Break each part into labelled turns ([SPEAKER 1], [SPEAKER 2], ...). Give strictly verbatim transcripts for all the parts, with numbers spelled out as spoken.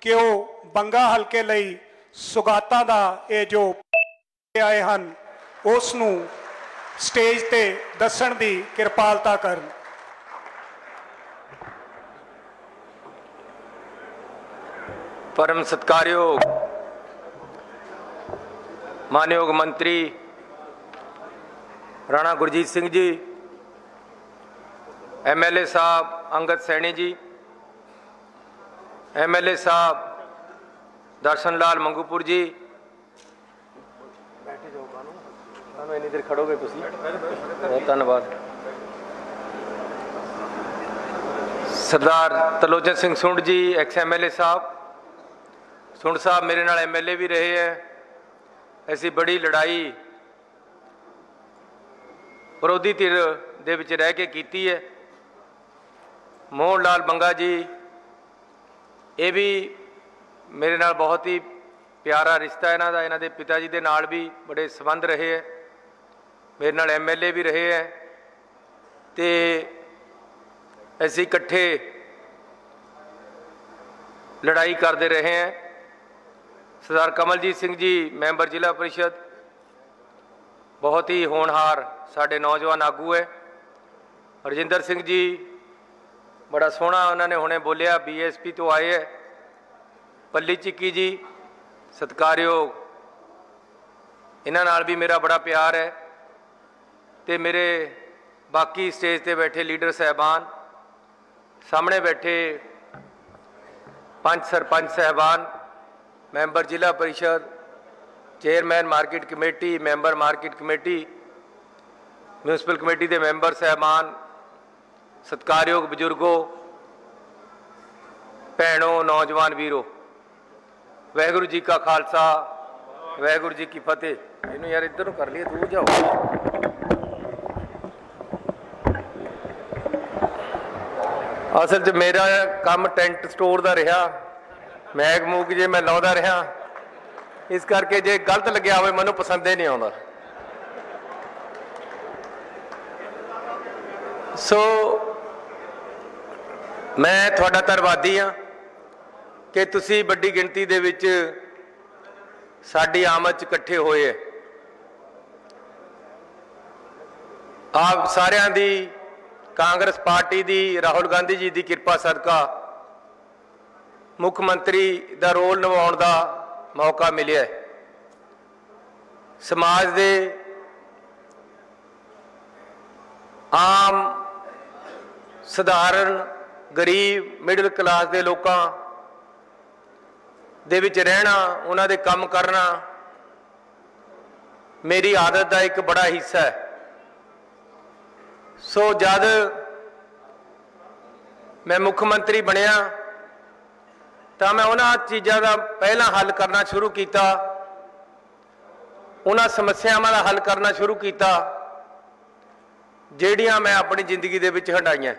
[SPEAKER 1] कि वो बंगा हल्के लई सुगातां दा ये जो आए हन उस नूं स्टेज ते दस्सण दी किरपालता करन।
[SPEAKER 2] परम सत्कारयोग मानयोग मंत्री Rana Gurjeet Singh ji, M L A साहब Angad Saini ji, M L A साहब दर्शन लाल मंगूपुर जी, इन्नी देर खड़ोगे तुसी, बहुत धन्यवाद। सरदार Tarlochan Singh Sund ji ex M L A साहब, सुंड साहब मेरे नाल एम एल ए भी रहे हैं। ऐसी बड़ी लड़ाई विरोधी धिर दे विच रह के कीती है। मोहन लाल बंगा जी, ये भी मेरे नाल बहुत ही प्यारा रिश्ता है इन्हां दा, इन्हां दे पिता जी दे नाल भी बड़े संबंध रहे हैं, मेरे नाल एम एल ए भी रहे हैं, तो ऐसे इकट्ठे लड़ाई करते रहे हैं। सरदार कमलजीत सिंह जी मैंबर जिला परिषद, बहुत ही होनहार साढ़े नौजवान आगू है। रजिंदर सिंह जी बड़ा सोहना उन्होंने हुणे बोलिया, बी एस पी तो आए है। पल्ली चिक्की जी सत्कारयोग, इन्हां नाल भी मेरा बड़ा प्यार है। तो मेरे बाकी स्टेज पे बैठे लीडर साहबान, सामने बैठे पंच sarpanch साहबान, member zila parishad, chairman market committee, member market committee, municipal committee के मैंबर साहबान, सत्कारयोग बजुर्गों, भैनों, नौजवान वीरों, वाहिगुरू जी का खालसा, वाहिगुरू जी की फतेह। इन्हों यार इधर कर लिए, दूर जाओ। असल च मेरा काम टेंट स्टोर का रहा, मैग मूग जे मैं लाउंदा रहा, इस करके जे गलत लग्या होवे मैनूं पसंद ही नहीं आउंदा। सो मैं तुहाडा धन्नवादी हाँ कि तुसी बड़ी गिनती दे विच साडी आमद च इकट्ठे होए है। आप सारियां दी कांग्रेस पार्टी दी राहुल गांधी जी की कृपा सदका मुख्यमंत्री का रोल निभाउण दा मौका मिलिया है। समाज दे आम सधारण गरीब मिडिल क्लास के लोगों दे विच रहना, उन्हां दे काम करना मेरी आदत का एक बड़ा हिस्सा है। सो जद मैं मुख्यमंत्री बनया तो मैं उन्हां चीज़ों का पहला हल करना शुरू किया, उन्हां समस्यावां का हल करना शुरू किया जिहड़ियां मैं अपनी जिंदगी दे विच हंडाईयां।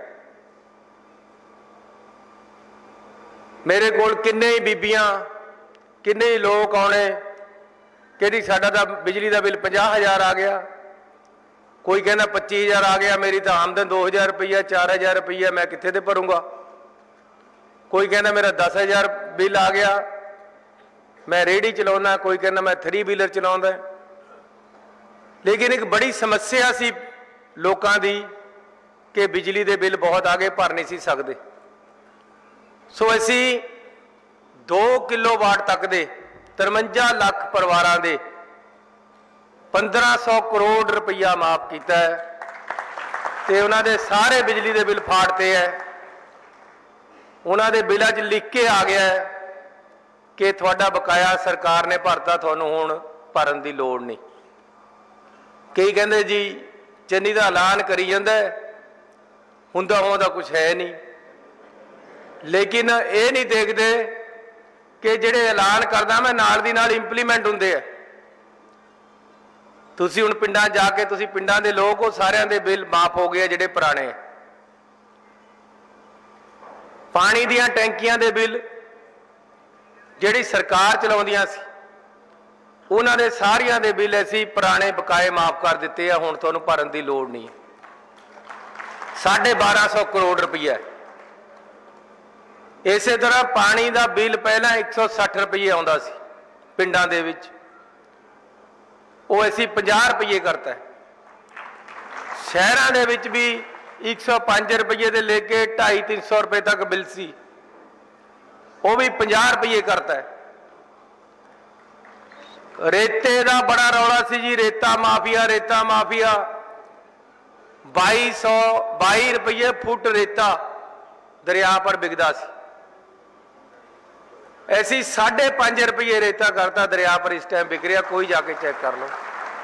[SPEAKER 2] मेरे कोल किन्ने ही बीबियां, किन्ने ही लोग आने कि साडा तां बिजली का बिल पचास हज़ार आ गया, कोई कहना पच्ची हज़ार आ गया, मेरी तो आमदन दो हज़ार रुपया, चार हज़ार रुपया, मैं कित्थे ते भरूंगा। कोई कहना मेरा दस हज़ार बिल आ गया, मैं रेहड़ी चलाउंदा, कोई कहना मैं थ्री व्हीलर चलाउंदा। लेकिन एक बड़ी समस्या सी लोकां दी कि बिजली दे बिल बहुत आगे भर नहीं सी सकदे। सो असी दो किलो वाट तक दे तिरवंजा लाख परिवारां दे पंद्रह सौ करोड़ रुपया माफ किया है, तो उन्होंने दे सारे बिजली के बिल फाड़ते हैं। उन्होंने बिलों च लिख के आ गया है कि थोड़ा बकाया सरकार ने भरता, थानू हुण भरन की लोड़ नहीं। कई कहते जी चन्नी का ऐलान करी जाता है, हुंदा होंदा कुछ है नहीं, लेकिन ये नहीं देखते कि जिहड़े ऐलान करदा मैं नाल दी नाल इंप्लीमेंट हुंदे है। तुसी हुण पिंडां जाके तुसी पिंडां दे लोग हो, सारियां दे बिल माफ हो गए जिहड़े पुराने। पानी दियां टैंकियां दे बिल जिहड़ी सरकार चलाउंदियां सी, उन्हां दे सारियां दे बिल असीं पुराने बकाए माफ कर दिते आ, हुण तुहानूं भरन दी लोड़ नहीं। साढ़े बारह सौ करोड़ रुपया इसे तरह पानी का बिल पहला एक सौ सठ रुपये आता सी पिंडां दे विच, वो असी पचास रुपये करता है। शहरां दे विच भी एक सौ पाँच रुपये से लेके ढाई तीन सौ रुपये तक बिल सी, वो भी पचास रुपये करता है। रेते का बड़ा रौला सी जी, रेता माफिया रेता माफिया, बाई सौ बाई रुपये फुट रेता दरिया पर बिकता सी, ऐसी साढ़े पांच रुपये रेता करता दरिया पर इस टाइम बिक रहा, कोई जाके चेक कर लो।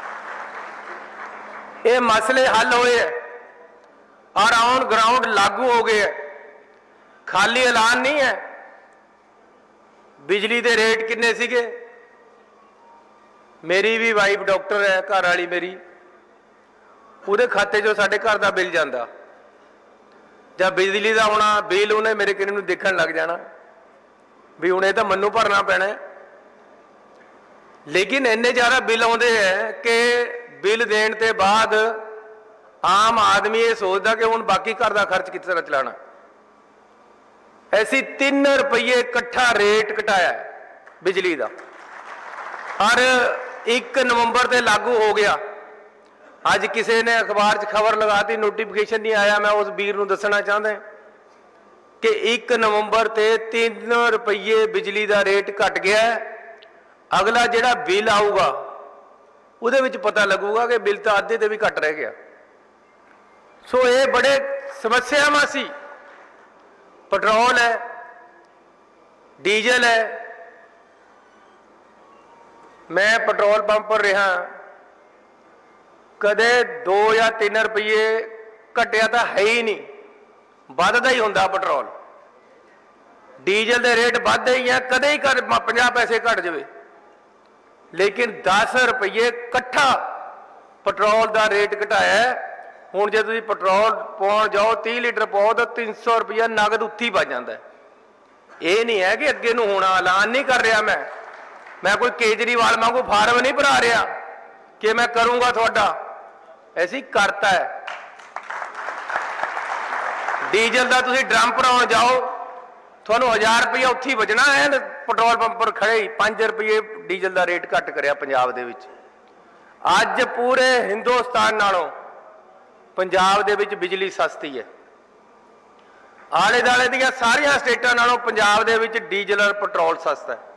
[SPEAKER 2] ये मसले हल होए है और ऑन ग्राउंड लागू हो गए है, खाली ऐलान नहीं है। बिजली के रेट किन्ने सीगे, मेरी भी वाइफ डॉक्टर है, घर वाली मेरी, ਉਹਦੇ खाते चो साढ़े घर का बिल जाता, जब बिजली का आना बिल उन्हें मेरे किने नूं देखण लग जाना भी हुणे तो मन्नू भरना पैना है। लेकिन इन्ने ज़्यादा बिल आउंदे है कि बिल देण ते बाद आम आदमी ये सोचता कि हुण बाकी घर का खर्च किस तरह चलाना। ऐसी तीन रुपये इकट्ठा रेट घटाया बिजली का और एक नवंबर से लागू हो गया। अज किसी ने अखबार च खबर लगा दी, नोटिफिकेशन नहीं आया, मैं उस वीर नूं दसना चाहता कि एक नवंबर ते तीन रुपये बिजली का रेट घट गया। अगला जिहड़ा बिल आऊगा उहदे विच पता लगूगा कि बिल तो आधे ते भी घट रह गया। सो ये बड़े समस्यावां सी, पेट्रोल है, डीजल है। मैं पेट्रोल पंप पर रहा, कदे दो या तीन रुपये घटिया तो है ही नहीं, बढ़ता ही होंदा पेट्रोल। डीजल के रेट बढ़ते ही है, कदे ही कर पचास पैसे घट जाए, लेकिन दस रुपये कट्ठा पेट्रोल का रेट घटाया। हुण जे तुसीं पेट्रोल पाउण जाओ तीस लीटर पाओ तो तीन सौ रुपया नगद उत्थे ही बच जाता है। ये नहीं है कि अगे नूं होना, ऐलान नहीं कर रहा मैं मैं कोई केजरीवाल वांगू फार्म नहीं भरा रहा कि मैं करूंगा थोड़ा, ऐसी करता है। डीजल का तुसीं ड्रम भराउण जाओ, थानू हजार रुपया उत्थे ही बचना है। पेट्रोल पंप पर खड़े ही पांच रुपये डीजल का रेट घट करिया पंजाब दे विच। अज पूरे हिंदुस्तान नालों पंजाब दे विच बिजली सस्ती है। आले दाले दीयां सारियां स्टेटां नालों पंजाब दे विच डीजल और पेट्रोल सस्ता है।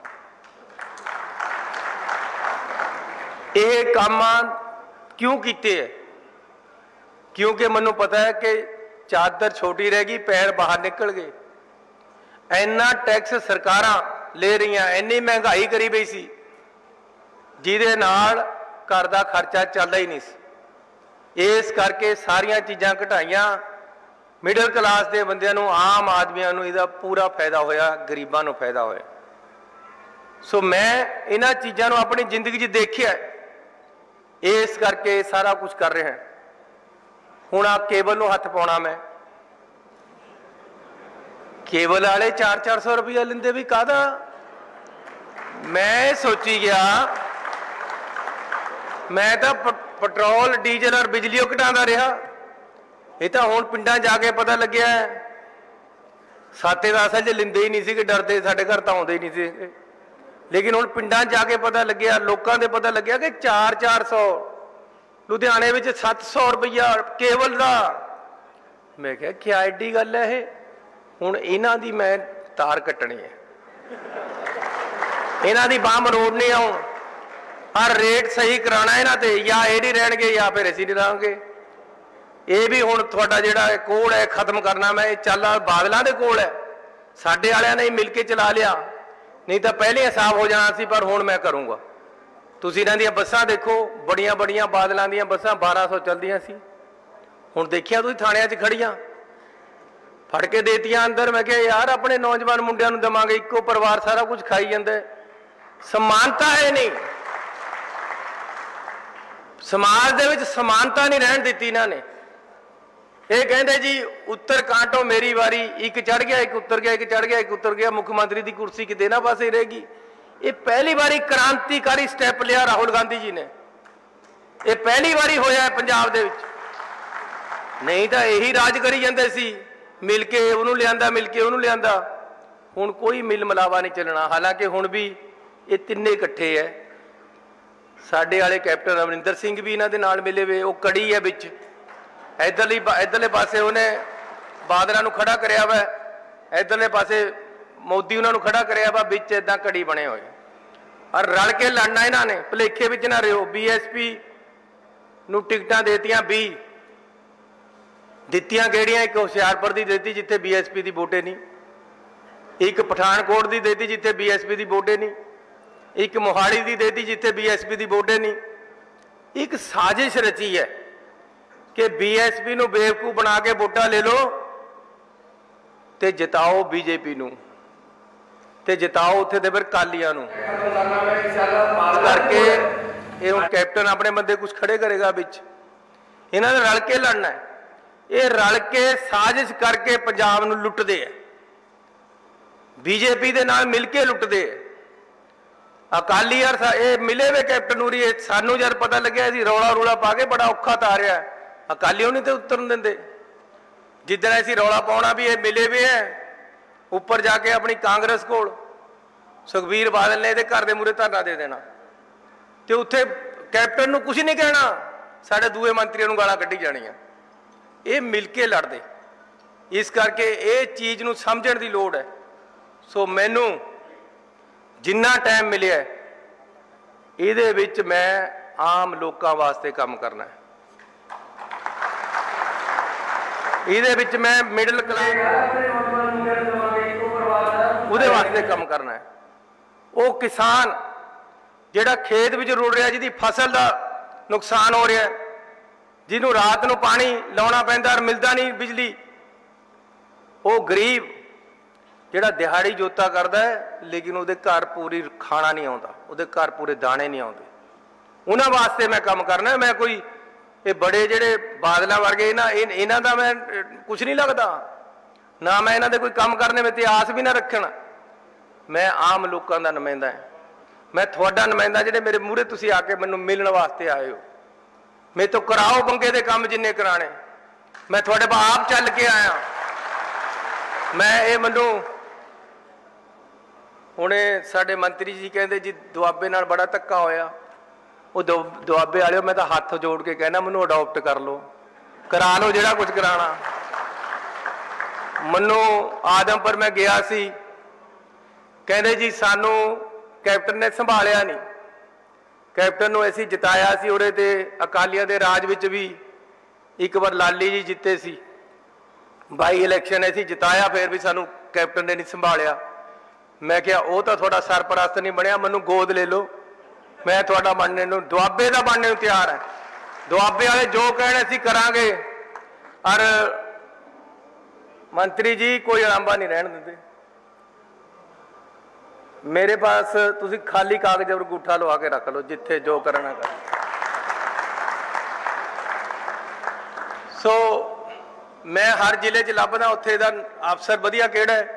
[SPEAKER 2] ये काम क्यों कीते है? क्योंकि मैनू पता है कि चादर छोटी रह गई, पैर बाहर निकल गए। इन्ना टैक्स सरकारां ले रही, इन्नी महंगाई करी पई सी जिहदे नाल घर दा खर्चा चलदा ही नहीं सी। इस करके सारियां चीज़ां घटाइयां, मिडल क्लास के बंदियां नूं, आम आदमियां नूं इहदा पूरा फायदा होया, गरीबां नूं फायदा होया। सो मैं इन्हां चीज़ां नूं अपनी जिंदगी च देखिया, इस करके सारा कुछ कर रहे हैं। हुण आ केबल नूं हथ पाउणा, मैं केबल वाले चार चार सौ रुपया लेंदे भी काहदा। मैं सोची गया मैं तो पेट्रोल डीजल और बिजली घटाता रहा, ये तो हुण पिंडां जाके पता लग्या है। साते का असल च लेंदे ही नहीं सी, कि डरते साडे घर तो आउंदे ही नहीं सी। लेकिन हुण पिंडां जाके पता लग्या, लोकां दे पता लग्या कि चार चार सौ, लुधियाने विच सत्त सौ रुपया केबल का। मैं क्या क्या एडी गल है ये? हुण इन्हां दी मैं तार कट्टनी है, इन्हां दी बांह मरोड़नी है। हुण हर रेट सही कराना इन्हां ते, या ये नहीं रहणगे या फिर असीं नहीं रहांगे। ये भी हुण तुहाडा जिहड़ा कोड है खत्म करना मैं, चल बादलों के कोल है, साडे वालियां ने मिल के चला लिया, नहीं तो पहले हिसाब हो जाना सी। पर हुण मैं करूँगा। तुसीं इन्हां दीयां बसां देखो, बड़ियां बड़ियां बादलों दीयां बसां बारह सौ चलदियां सी, हुण देखिया तुसीं थाणियां च खड़ियां, फड़ के देतियां अंदर। मैं कहा यार अपने नौजवान मुंडियां नूं देवांगे, इक्को परिवार सारा कुछ खाई जांदा है। समानता है नहीं, समाज दे विच समानता नहीं रहन दित्ती इन्हां ने। ये कहते जी उत्तर कांटो मेरी वारी, एक चढ़ गया एक उतर गया, एक चढ़ गया एक उतर गया, मुख्यमंत्री की कुर्सी कि देना पासे रहेगी। ये पहली बारी क्रांतिकारी स्टैप लिया राहुल गांधी जी ने, ये पहली बारी होया है पंजाब दे विच। नहीं तो यही राज करी जांदे सी, मिल के उन्होंने लियांदा, मिल के उन्होंने लियांदा। हुण कोई मिल मिलावा नहीं चलना। हालांकि हुण भी ये तिन्ने इकट्ठे है। साडे वाले कैप्टन अमरिंदर सिंह भी इन्हां दे नाल मिले वे, वो कड़ी है विच। इधरली इधरले पासे उन्हें बादलों खड़ा कराया वा, इधरले पासे मोदी उन्होंने खड़ा कराया वा, बिच इदां कड़ी बने हुए और रल के लड़ना। इन्हां ने भुलेखे विच ना रहो। बी एस पी नूं टिकटां देतियां भी दित्तियां किहड़ियां? एक हुशियारपुर की देती जिथे बी एस पी की वोटे नहीं, एक पठानकोट की देती जिथे बी एस पी की वोटे नहीं, एक मोहाली की देती जिथे बी एस पी की वोटे नहीं। एक साजिश रची है कि बी एस पी नूं बेवकूफ बना के वोटां ले लो ते जिताओ बीजेपी नूं ते जिताओ उत्थे दे फिर कालियां नूं। करके ये हुण कैप्टन अपने बंदे कुछ खड़े करेगा विच, इन्हां ने रल के लड़ना है। ये रल के साजिश करके पंजाब नूं लुटदे है, बीजेपी दे नाल मिल के लुटदे है। अकाली यार ये मिले वे कैप्टन नूं, सानू जब पता लग्या असीं रौला रूला पा के बड़ा औखा तारिया, अकाली नहीं तो उतरन देंदे। जिदन असीं रौला पाउणा भी ये मिले वे है, उपर जाके अपनी कांग्रेस कोल सुखबीर बादल ने इहदे घर दे मूहरे धरना दे देना ते उत्थे कैप्टन नूं कुछ नहीं कहना, साडे दूए मंत्रियों नूं गालां कड्ढी जाणीआं। ये मिल के लड़दे, इस करके ये चीज़ नूं समझण दी लोड़ है। सो मैनू जिन्ना टाइम मिलिਆ ਇਹਦੇ ਵਿੱਚ मैं आम लोगों वास्ते काम करना है, ਇਹਦੇ ਵਿੱਚ मैं मिडल क्लास ਉਹਦੇ वास्ते काम करना है। वो किसान ਜਿਹੜਾ खेत ਵਿੱਚ रुड़ ਰਿਹਾ, ਜਿਹਦੀ फसल ਦਾ नुकसान हो रहा है, ਜਿਹਨੂੰ रात ਨੂੰ पानी ਲਾਉਣਾ ਪੈਂਦਾ मिलता नहीं बिजली, वो गरीब ਜਿਹੜਾ ਦਿਹਾੜੀ ਜੋਤਾ करता है लेकिन ਉਹਦੇ घर पूरी खाना नहीं आता, ਉਹਦੇ घर पूरे दाने नहीं आते, उन्हां वास्ते मैं काम करना। मैं कोई ये बड़े ਜਿਹੜੇ बादलों वर्गे इन्हां इन्हां दा मैं कुछ नहीं लगता ना, मैं इन्हां दे कोई काम करने में इतिहास भी ना रखना। मैं आम लोगों का नुमाइंदा है, मैं तुहाडा नुमाइंदा ਜਿਹੜੇ मेरे मूहरे तुसीं आके मैनूं मिलण वास्ते आए हो। मेरे तो कराओ बंगे दे काम जिन्ने कराने, मैं तुहाडे कोल आप चल के आया। मैं ये मैनूं हुणे साडे मंत्री जी कहते जी दुआबे नाल बड़ा धक्का होया, वो दु दुआबे वालिओ मैं तो हाथ जोड़ के कहना मैनूं अडॉप्ट कर लो, करा लो जिहड़ा कुछ कराना। मैनूं आदमपुर मैं गया सी, कहते जी सानू कैप्टन ने संभालिया नहीं, कैप्टन नूं असीं जिताया सी उहदे ते अकालियां दे राज विच भी एक बार लाली जी जिते सी बाई इलैक्शन असीं जिताया, फिर भी सानू कैप्टन ने नहीं संभालिया। मैं क्या वो तो थोड़ा सरपरस्त नहीं बनया, मैनू गोद ले लो, मैं थोड़ा बनने नूं दुआबे का बनने नूं तैयार है। दुआबे वाले जो कहने असीं करांगे। और मंत्री जी कोई अलांबा नहीं रहन दिंदे, मेरे पास तुसीं खाली कागज और अंगूठा लवा के रख लो, जिथे जो करना कर। सो मैं हर जिले च लभदा उत्थे दा अफसर वधिया किहड़ा है।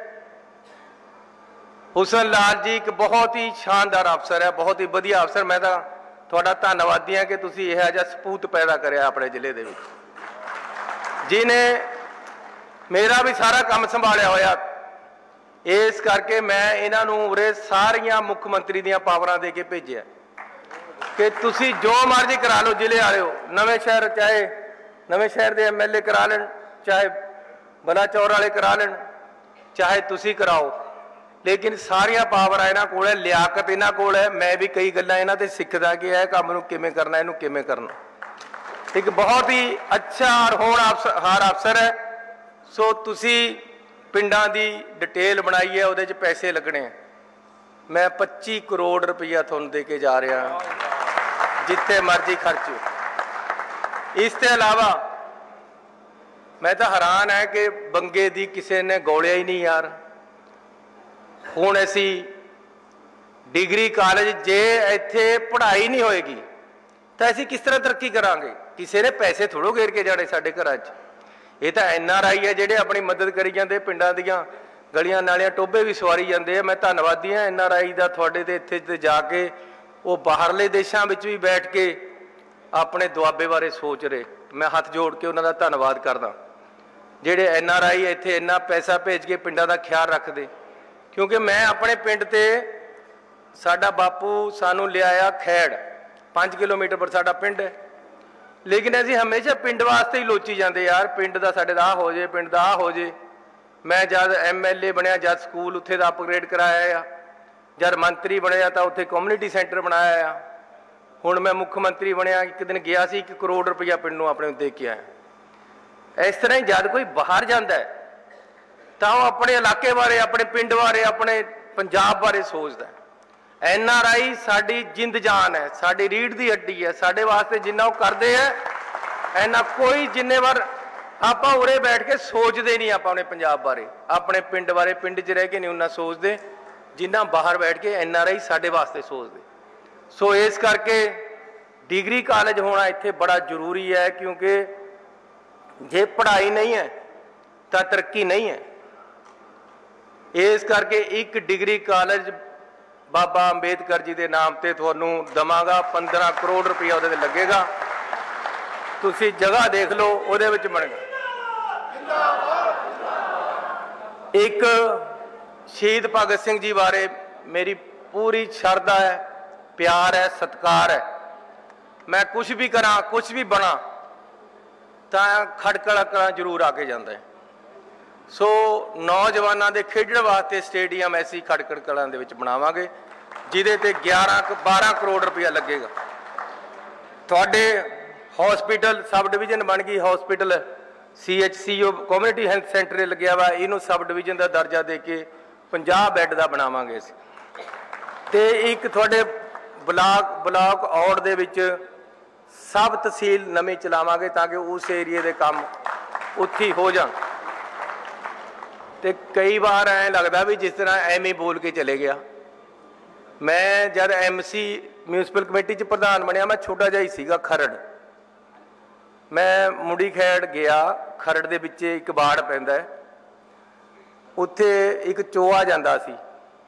[SPEAKER 2] हुसन लाल जी एक बहुत ही शानदार अफसर है, बहुत ही वधिया अफसर। मैं तो तुहाडा धन्नवादी हाँ कि तुसीं इहो जिहा सपूत पैदा करिया अपने जिले दे विच, जिन्हें मेरा भी सारा काम संभालिया होया। इस करके मैं इन्हां नूं उरे सारियां मुख मंत्री दीयां पावरां दे के भेजिया कि तुसीं जो मर्जी करा लो, जिले वालिओ नवें शहर चाहे नवें शहर दे एम एल ए करा लैण, चाहे बलाचौर वाले करा लैण, चाहे तुसीं कराओ, लेकिन सारिया पावर इन्हां कोल है, लियाकत इन्हां कोल है। मैं भी कई गल्लां इन्हां ते सिੱਖਦਾ कि यह काम नूं किवें करना, इहनूं किवें करना। एक बहुत ही अच्छा और होनहार अफसर है। सो तुसीं पिंडां दी डिटेल बनाई है, उहदे च पैसे लगने हैं। मैं पच्ची करोड़ रुपया तुहानूं दे के जा रहा, जिथे मर्जी खर्चो। इसके अलावा मैं तो हैरान है कि बंगे दी किसी ने गौलिया ही नहीं यार। हुण असी डिग्री कॉलेज जे इत्थे पढ़ाई नहीं होएगी तो असी किस तरह तरक्की करांगे? किसी ने पैसे थोड़ो घेर के जाने साडे घरां च। ये तो एन आर आई है जिहड़े अपनी मदद करी जाते, पिंडां दीयां गलियां नालियां टोभे भी सवारी जाते हैं। मैं धन्नवादी हाँ एन आर आई का, तुहाडे ते इत्थे ते जाके वो बाहरले देशों में भी बैठ के अपने दुआबे बारे सोच रहे। मैं हथ जोड़ के उन्हों का धन्नवाद करदा जिहड़े एन आर आई इत्थे इन्ना पैसा भेज के पिंडां दा ख्याल रखते, क्योंकि मैं अपने पिंड ते साडा बापू सानू लियाया खैड़ पाँच किलोमीटर पर साडा पिंड है, लेकिन असीं हमेशा पिंड वास्ते ही लोची जाते यार पिंड का साडे दा हो जाए पिंड का आ हो जाए। मैं जब एम एल ए बनया जब स्कूल उत्थे दा अपग्रेड कराया आ, जब मंत्री बनया तो उत्थे कम्यूनिटी सेंटर बनाया आ, हुण मैं मुख्य मंत्री बनया एक दिन गया सी एक करोड़ रुपया पिंड नूं अपने दे के आया। इस तरह ही जब कोई बाहर जाता है तो वह अपने इलाके बारे अपने पिंड बारे अपने पंजाब बारे सोचता है। एन आर आई साडी जिंद जान है, साडी रीढ़ की हड्डी है, साडे वास्ते जिन्ना वो करते हैं इन्ना कोई जिन्ने बार आप उरे बैठ के सोचते नहीं आप अपने पंजाब बारे अपने पिंड बारे पिंड च रह के नहीं उन्ना सोचते जिन्ना बाहर बैठ के एन आर आई साडे वास्ते सोचते। सो इस करके डिग्री कॉलेज होना इत्थे बड़ा जरूरी है, क्योंकि जे पढ़ाई नहीं है तो तरक्की नहीं है। इस करके एक डिग्री कॉलेज बाबा अंबेडकर जी के नाम से थानू दवांगा पंद्रह करोड़ रुपया वो लगेगा, तुसी जगह देख लो उहदे विच बनेगा। एक शहीद भगत सिंह जी बारे मेरी पूरी श्रद्धा है, प्यार है, सत्कार है। मैं कुछ भी करा कुछ भी बना तो खड़कड़ा कड़ा जरूर आके जाता है। सो नौजवानों के खेडण वास्ते स्टेडियम ऐसी खड़कड़ कलां दे विच बनावांगे जिहदे ते ग्यारह बारह करोड़ रुपया लगेगा। तुहाडे हॉस्पिटल सब डिवीजन बन गई, हॉस्पिटल सी एच सी ओ कम्यूनिटी हैल्थ सेंटर लग्या वा, इनू सब डिवीजन का दर्जा दे के पचास बैड का बनावांगे असीं। ते एक तुहाडे ब्लॉक ब्लॉक औड़ दे विच सब तहसील नवीं चलावांगे ताकि उस एरिए के काम उत्थे हो जाण। ते कई बार ऐ लगता भी जिस तरह एम ही बोल के चले गया। मैं जब एम सी म्यूनसिपल कमेटी च प्रधान बनया मैं छोटा जिहा ही सीगा खरड़, मैं मुड़ी खैड़ गया खरड़ दे विच एक बाड़ पैंदा है, उत्थे एक चोआ जांदा सी।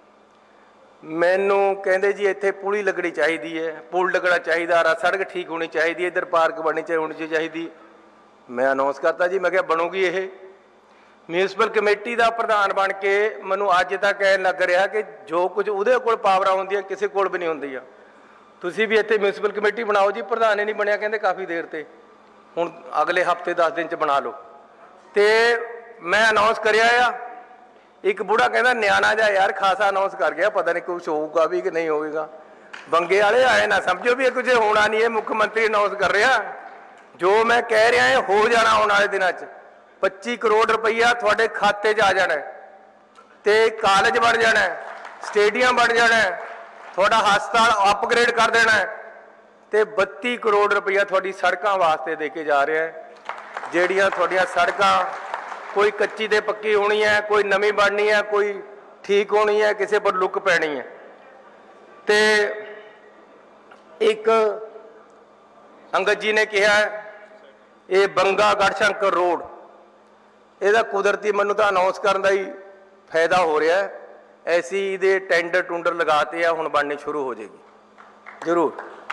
[SPEAKER 2] मैनू कहंदे जी इत्थे पुली लगनी चाहिए है, पुल लगना चाहिए, सड़क ठीक होनी चाहिए, इधर पार्क बननी चाहिए होनी चाहिए। मैं अनाउंस करता जी, मैं क्या बनूगी ये म्यूनसिपल कमेटी का प्रधान बन के मैनू अज तक कह लग रहा कि जो कुछ उहदे कोल पावर होंदियां किसी कोल भी नहीं होंदियां। तुसीं भी इत्थे म्यूनसिपल कमेटी बनाओ जी, प्रधान ही नहीं बनया कहंदे काफ़ी देर ते, हुण अगले हफ्ते दस दिन च बना लो। तो मैं अनाउंस करिया आ, एक बूढ़ा कहता न्याणा जा यार खासा अनाउंस कर गया, पता नहीं कुछ होगा भी कि नहीं होगा। बंगे वाले आए ना समझो भी कुछ होना नहीं है, मुख्यमंत्री अनाउंस कर रहा जो मैं कह रहा है हो जाना आने वाले दिनों च। पच्चीस करोड़ रुपया थोड़े खाते च आ जाना है, तो कॉलेज बन जाना है, स्टेडियम बन जाना है, थोड़ा हस्पताल अपग्रेड कर देना है, तो बत्ती करोड़ रुपया थोड़ी सड़कों वास्ते दे के जा रहा है। ਜਿਹੜੀਆਂ थोड़िया सड़कों कोई कच्ची ते पक्की होनी है, कोई नवी बननी है, कोई ठीक होनी है, किसी पर लुक पैनी है। तो एक अंगद जी ने कहा ये बंगा गढ़शंकर रोड, ਇਹਦਾ कुदरती मैनू तो अनाउंस करने का ही फायदा हो रहा है। ऐसी ये टेंडर टूंडर लगाते हैं, हुण बननी शुरू हो जाएगी जरूर।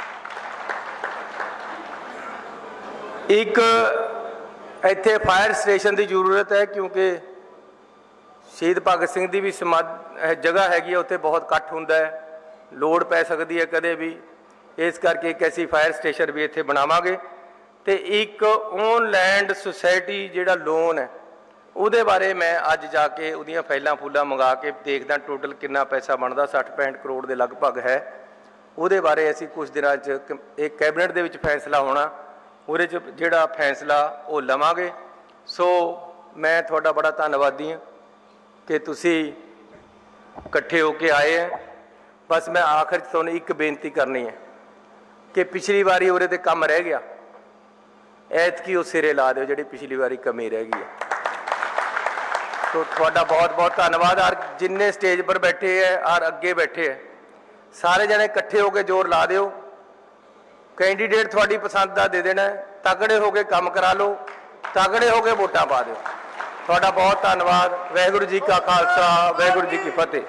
[SPEAKER 2] एक इत्थे फायर स्टेशन की जरूरत है, क्योंकि शहीद भगत सिंह की भी समाध जगह हैगी, उत्थे बहुत इकट्ठ हुंदा है, लोड़ पै सकती है कदे भी। इस करके एक ऐसी फायर स्टेशन भी इत्थे बनावांगे। तो एक ऑन लैंड सोसाइटी जिहड़ा लोन है उहदे बारे मैं अज जाके उहदियां फाइलां फूलां मंगा के देखदा टोटल कितना पैसा बनदा, सठ पैंठ करोड़ के लगभग है। उहदे बारे असीं कुछ दिनां च एक कैबिनेट दे विच फैसला होना, उहदे च जिहड़ा फैसला वो लवांगे। सो मैं तुहाडा बड़ा धन्नवादी हाँ कि तुसीं इकट्ठे होके आए हैं। बस मैं आखिर च तुहानूं एक बेनती करनी है कि पिछली बारी उहदे ते काम रह गया, ऐतकी उस सिरे ला दो जिहड़ी पिछली बारी कमी रह गई है। तो थोड़ा बहुत बहुत धन्यवाद। और जिन्ने स्टेज पर बैठे हैं और अगे बैठे हैं सारे जने इकट्ठे होकर जोर ला दो, कैंडीडेट थोड़ी पसंद का दे देना है, तगड़े होकर काम करा लो, तगड़े होकर वोटां पा दो। थोड़ा बहुत धन्यवाद। वाहिगुरू जी का खालसा, वाहिगुरू जी की फतेह।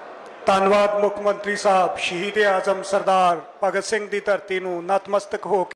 [SPEAKER 1] धन्यवाद मुख्यमंत्री साहब। शहीद आजम सरदार भगत सिंह की धरती नूं नतमस्तक हो